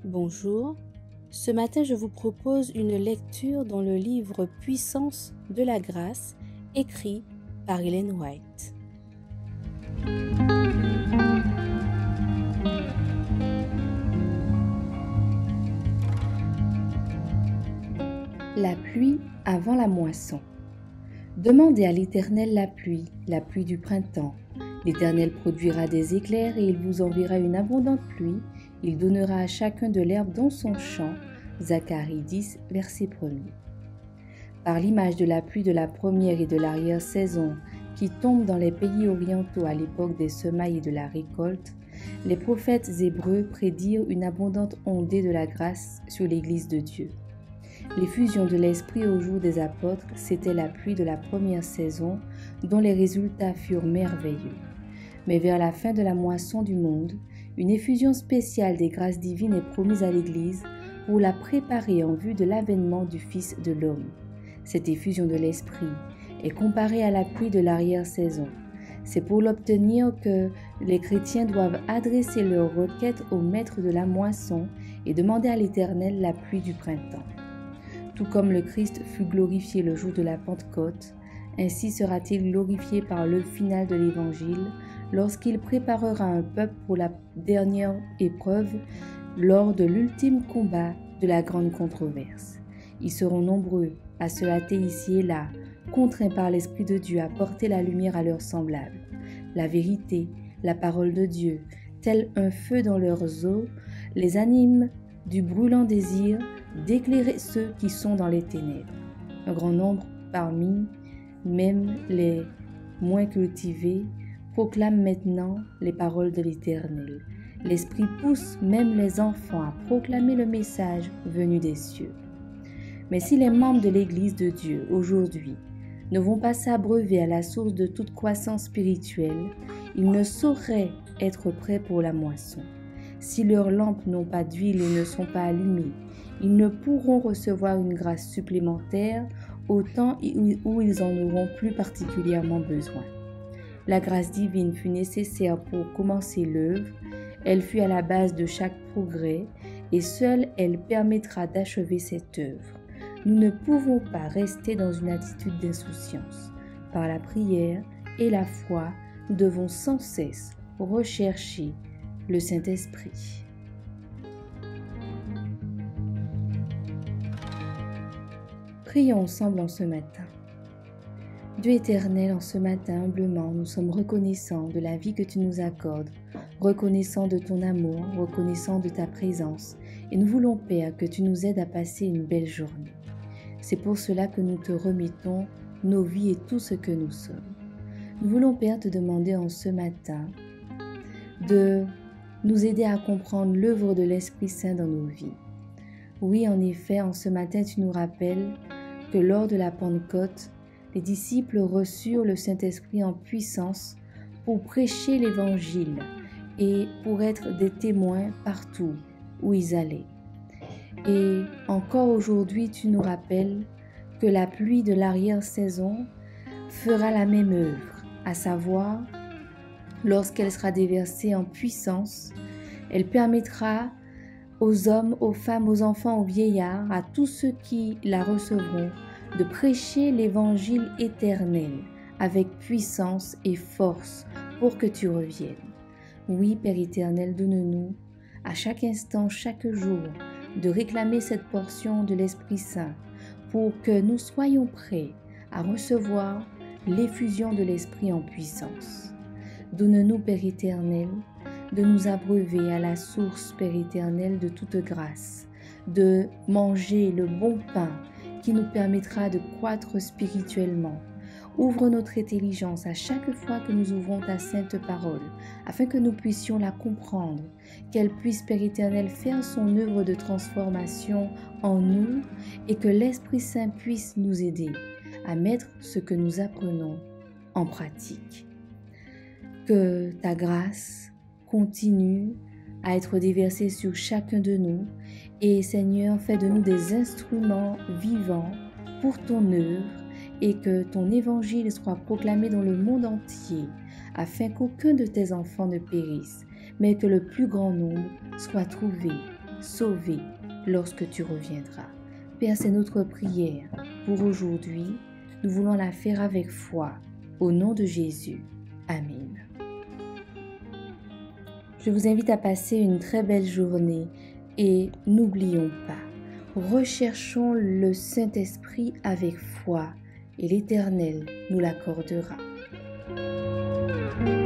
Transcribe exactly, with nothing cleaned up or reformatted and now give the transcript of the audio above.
Bonjour, ce matin je vous propose une lecture dans le livre Puissance de la grâce, écrit par Ellen White. La pluie avant la moisson. Demandez à l'Éternel la pluie, la pluie du printemps. L'Éternel produira des éclairs et il vous enverra une abondante pluie. Il donnera à chacun de l'herbe dans son champ. Zacharie dix, verset premier. Par l'image de la pluie de la première et de l'arrière-saison qui tombe dans les pays orientaux à l'époque des semailles et de la récolte, les prophètes hébreux prédirent une abondante ondée de la grâce sur l'Église de Dieu. L'effusion de l'Esprit au jour des apôtres, c'était la pluie de la première saison, dont les résultats furent merveilleux. Mais vers la fin de la moisson du monde, une effusion spéciale des grâces divines est promise à l'Église pour la préparer en vue de l'avènement du Fils de l'homme. Cette effusion de l'Esprit est comparée à la pluie de l'arrière-saison. C'est pour l'obtenir que les chrétiens doivent adresser leurs requêtes au maître de la moisson et demander à l'Éternel la pluie du printemps. Tout comme le Christ fut glorifié le jour de la Pentecôte, ainsi sera-t-il glorifié par l'œuvre finale de l'Évangile lorsqu'il préparera un peuple pour la dernière épreuve lors de l'ultime combat de la grande controverse. Ils seront nombreux à se hâter ici et là, contraints par l'Esprit de Dieu à porter la lumière à leurs semblables. La vérité, la parole de Dieu, tel un feu dans leurs os, les anime du brûlant désir d'éclairer ceux qui sont dans les ténèbres. Un grand nombre parmi, même les moins cultivés, proclament maintenant les paroles de l'Éternel. L'Esprit pousse même les enfants à proclamer le message venu des cieux. Mais si les membres de l'Église de Dieu aujourd'hui ne vont pas s'abreuver à la source de toute croissance spirituelle, ils ne sauraient être prêts pour la moisson. Si leurs lampes n'ont pas d'huile et ne sont pas allumées, ils ne pourront recevoir une grâce supplémentaire au temps où ils en auront plus particulièrement besoin. La grâce divine fut nécessaire pour commencer l'œuvre, elle fut à la base de chaque progrès et seule elle permettra d'achever cette œuvre. Nous ne pouvons pas rester dans une attitude d'insouciance. Par la prière et la foi, nous devons sans cesse rechercher le Saint-Esprit. Prions ensemble en ce matin. Dieu éternel, en ce matin, humblement, nous sommes reconnaissants de la vie que tu nous accordes, reconnaissants de ton amour, reconnaissants de ta présence, et nous voulons, Père, que tu nous aides à passer une belle journée. C'est pour cela que nous te remettons nos vies et tout ce que nous sommes. Nous voulons, Père, te demander en ce matin de nous aider à comprendre l'œuvre de l'Esprit Saint dans nos vies. Oui, en effet, en ce matin, tu nous rappelles que lors de la Pentecôte, les disciples reçurent le Saint-Esprit en puissance pour prêcher l'Évangile et pour être des témoins partout où ils allaient. Et encore aujourd'hui, tu nous rappelles que la pluie de l'arrière-saison fera la même œuvre, à savoir, lorsqu'elle sera déversée en puissance, elle permettra aux hommes, aux femmes, aux enfants, aux vieillards, à tous ceux qui la recevront, de prêcher l'évangile éternel avec puissance et force pour que tu reviennes. Oui, Père éternel, donne-nous à chaque instant, chaque jour, de réclamer cette portion de l'Esprit Saint pour que nous soyons prêts à recevoir l'effusion de l'Esprit en puissance. Donne-nous, Père éternel, de nous abreuver à la source, Père éternel, de toute grâce, de manger le bon pain qui nous permettra de croître spirituellement. Ouvre notre intelligence à chaque fois que nous ouvrons ta sainte parole, afin que nous puissions la comprendre, qu'elle puisse, Père éternel, faire son œuvre de transformation en nous et que l'Esprit Saint puisse nous aider à mettre ce que nous apprenons en pratique. Que ta grâce continue à être déversée sur chacun de nous et Seigneur, fais de nous des instruments vivants pour ton œuvre et que ton évangile soit proclamé dans le monde entier afin qu'aucun de tes enfants ne périsse, mais que le plus grand nombre soit trouvé sauvés lorsque tu reviendras. Père, c'est notre prière pour aujourd'hui. Nous voulons la faire avec foi. Au nom de Jésus. Amen. Je vous invite à passer une très belle journée et n'oublions pas, recherchons le Saint-Esprit avec foi et l'Éternel nous l'accordera.